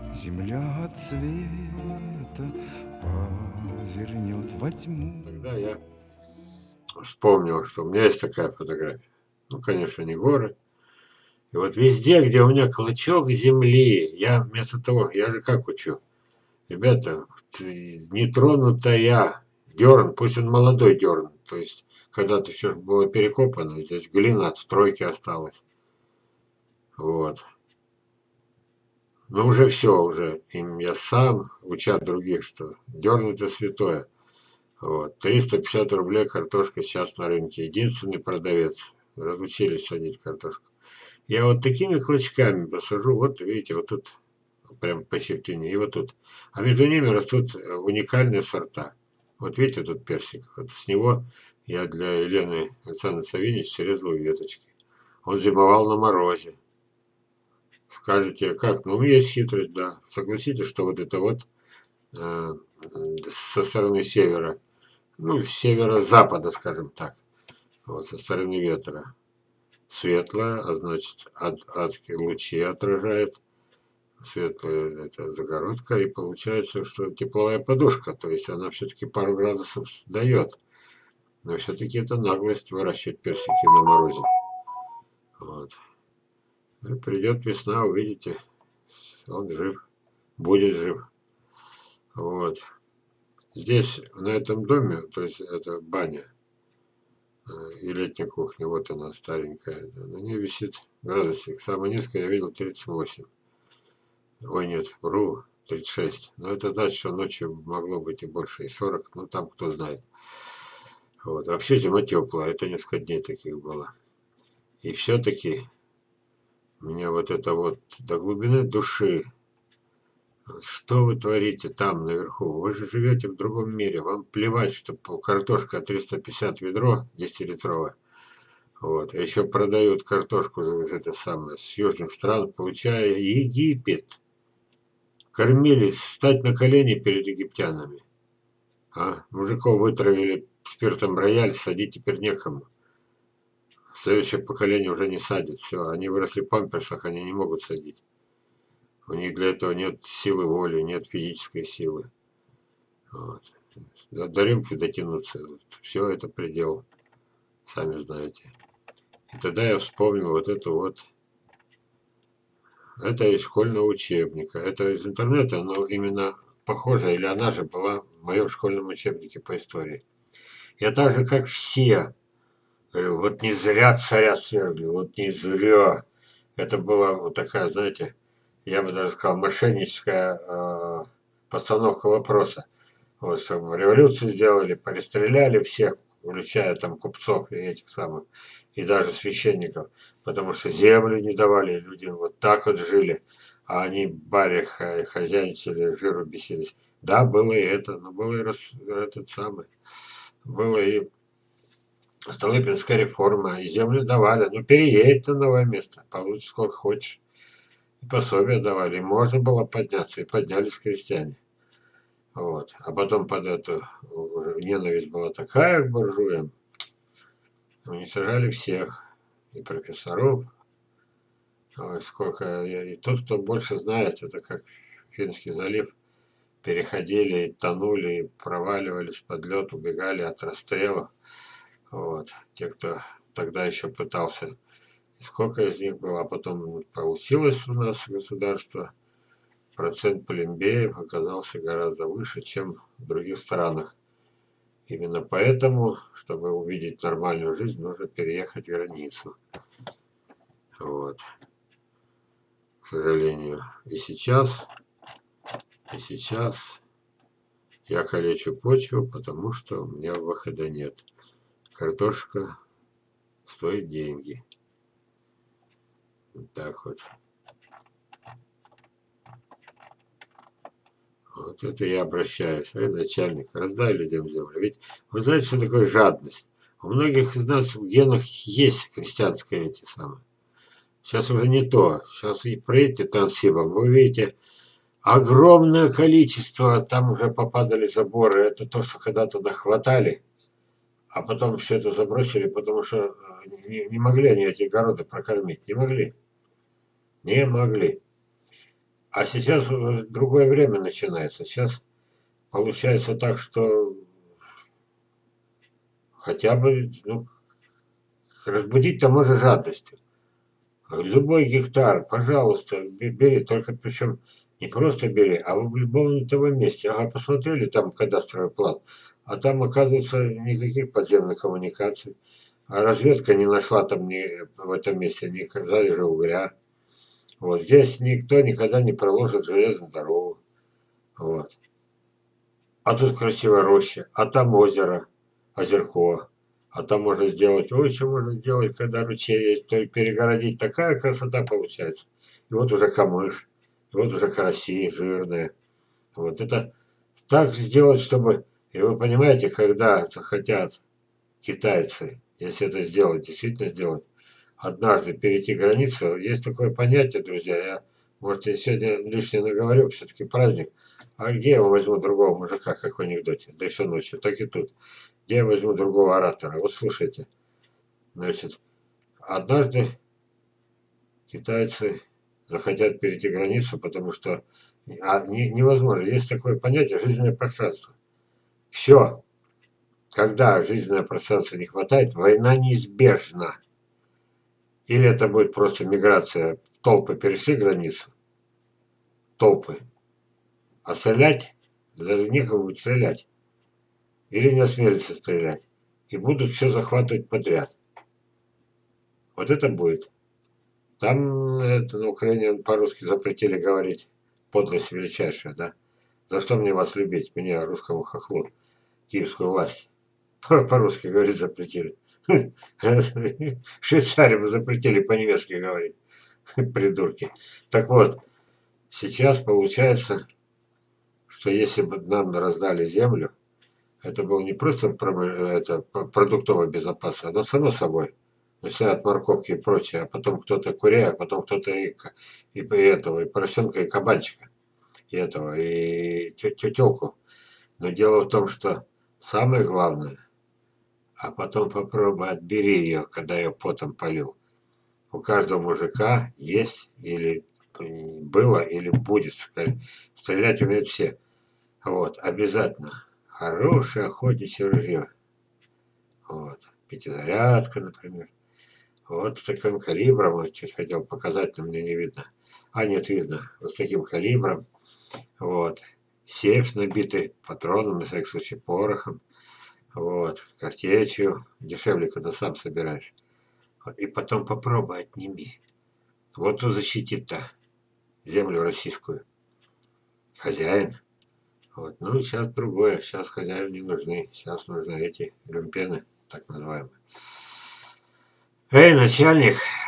Земля от света повернет во тьму. Тогда я вспомнил, что у меня есть такая фотография. Ну, конечно, не горы. И вот везде, где у меня клочок земли, я вместо того, я же как учу, ребята, нетронутая дерн, пусть он молодой дерн, то есть когда-то все было перекопано, здесь глина от стройки осталась. Вот. Но уже все, уже им я сам, уча других, что дерн это святое. Вот. 350 рублей картошка сейчас на рынке. Единственный продавец. Разучились садить картошку. Я вот такими клочками посажу. Вот видите, вот тут прям по щетине и вот тут. А между ними растут уникальные сорта. Вот видите, тут персик. Вот с него я для Елены Александровны Савинич срезал веточки. Он зимовал на морозе. Скажете, как? Ну, есть хитрость, да. Согласитесь, что вот это вот э, со стороны севера, ну, с северо-запада, скажем так, вот, со стороны ветра. Светлая, а значит, адские лучи отражает. Светлая это загородка, и получается, что тепловая подушка, то есть она все-таки пару градусов дает. Но все-таки это наглость выращивать персики на морозе. Вот. И придет весна, увидите, он жив, будет жив. Вот. Здесь, на этом доме, то есть это баня и летняя кухня, вот она старенькая, на ней висит градусник. Самое низкое я видел 38. Ой, нет, вру, 36. Но это значит, что ночью могло быть и больше, и 40. Ну, там кто знает. Вот. Вообще зима теплая, это несколько дней таких было. И все-таки меня вот это вот до глубины души. Что вы творите там, наверху? Вы же живете в другом мире. Вам плевать, что картошка 350 ведро 10-литровая. Вот. А еще продают картошку это самое, с южных стран, получая Египет. Кормили, стать на колени перед египтянами. А? Мужиков вытравили спиртом рояль, садить теперь некому. Следующее поколение уже не садит. Все, они выросли в памперсах, они не могут садить. У них для этого нет силы воли, нет физической силы. Вот. До рюмки дотянуться. Все это предел. Сами знаете. И тогда я вспомнил вот это вот. Это из школьного учебника. Это из интернета, но именно похоже, или она же была в моем школьном учебнике по истории. Я так же, как все, говорю, вот не зря царя свергли, вот не зря. Это была вот такая, знаете, я бы даже сказал, мошенническая постановка вопроса. Вот, чтобы революцию сделали, перестреляли всех, включая там купцов и этих самых, и даже священников, потому что землю не давали, люди вот так вот жили, а они бали, хозяйничали, жиру бесились. Да, было и это, но было и этот самый, было и Столыпинская реформа, и землю давали. Ну, переедь на новое место, получишь сколько хочешь. И пособия давали, и можно было подняться, и поднялись крестьяне. Вот. А потом под эту уже ненависть была такая к буржуям, уничтожали всех, и профессоров. Ой, сколько, и тот, кто больше знает, это как Финский залив, переходили, и тонули, и проваливались под лед, убегали от расстрелов. Вот. Те, кто тогда еще пытался. И сколько из них было. А потом получилось у нас государство. Процент плебеев оказался гораздо выше, чем в других странах. Именно поэтому, чтобы увидеть нормальную жизнь, нужно переехать границу. Вот. К сожалению. И сейчас я калечу почву, потому что у меня выхода нет. Картошка стоит деньги. Вот так вот. Вот это я обращаюсь. Начальник, раздай людям землю. Ведь вы знаете, что такое жадность? У многих из нас в генах есть крестьянское эти самые. Сейчас уже не то. Сейчас и проедете Транссибом, вы увидите огромное количество, там уже попадали заборы. Это то, что когда-то дохватали, а потом все это забросили, потому что не могли они эти огороды прокормить. Не могли. Не могли. А сейчас другое время начинается. Сейчас получается так, что хотя бы, ну, разбудить-то можно жадностью. Любой гектар, пожалуйста, бери, только причем не просто бери, а в любом того месте. Ага, посмотрели там кадастровый план, а там, оказывается, никаких подземных коммуникаций. А разведка не нашла там ни в этом месте ни залежи угля. Вот здесь никто никогда не проложит железную дорогу. Вот. А тут красивая роща, а там озеро, озерко. А там можно сделать, ой, что можно сделать, когда ручей есть, то и перегородить, такая красота получается. И вот уже камыш, и вот уже караси жирные. Вот это так сделать, чтобы, и вы понимаете, когда захотят китайцы, если это сделать, действительно сделать, однажды перейти границу, есть такое понятие, друзья, я, может, я сегодня лишнее наговорю, все-таки праздник, а где я возьму другого мужика, как в анекдоте, да еще ночью, так и тут. Где я возьму другого оратора? Вот слушайте, значит, однажды китайцы захотят перейти границу, потому что невозможно. Есть такое понятие жизненное пространство. Все, когда жизненного пространства не хватает, война неизбежна. Или это будет просто миграция, толпы перешли границу, толпы, а стрелять, даже некому будет стрелять. Или не осмелятся стрелять. И будут все захватывать подряд. Вот это будет. Там это, на Украине по-русски запретили говорить. Подлость величайшая, да? За что мне вас любить, меня, русскому хохлу, киевскую власть? По-русски говорить запретили. Швейцарию запретили по-немецки говорить. Придурки. Так вот, сейчас получается, что если бы нам раздали землю, это был не просто продуктовая безопасность, а само собой. Начиная от морковки и прочее, а потом кто-то курей, а потом кто-то и этого, и поросенка, и кабанчика, и этого, и тетелку. Но дело в том, что самое главное, а потом попробуй отбери ее, когда ее потом полил. У каждого мужика есть или было, или будет. Стрелять умеют все. Вот, обязательно. Хорошее охотничье ружье. Вот. Пятизарядка, например. Вот с таким калибром, вот чуть хотел показать, но мне не видно. А нет, видно. Вот с таким калибром. Вот. Сейф набитый патроном, на всякий случай порохом. Вот. Картечью. Дешевле, когда сам собираешь. И потом попробуй отними. Вот кто защитит-то землю российскую. Хозяин. Вот. Ну, сейчас другое. Сейчас хозяин не нужны. Сейчас нужны эти люмпены, так называемые. Эй, начальник,